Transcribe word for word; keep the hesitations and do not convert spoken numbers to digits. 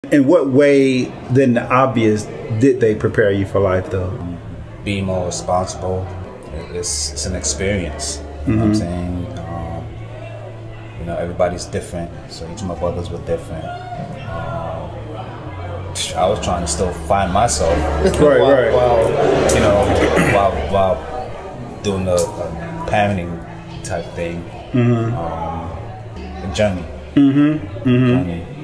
In what way, than the obvious, did they prepare you for life, though? Be more responsible. It's, it's an experience. You Mm-hmm. know what I'm saying? Um, you know, everybody's different, so each of my brothers were different. Um, I was trying to still find myself, right, while, right. while you know, while while doing the uh, parenting type thing. Mm-hmm. um, the journey. Mm-hmm. Mm-hmm. Journey.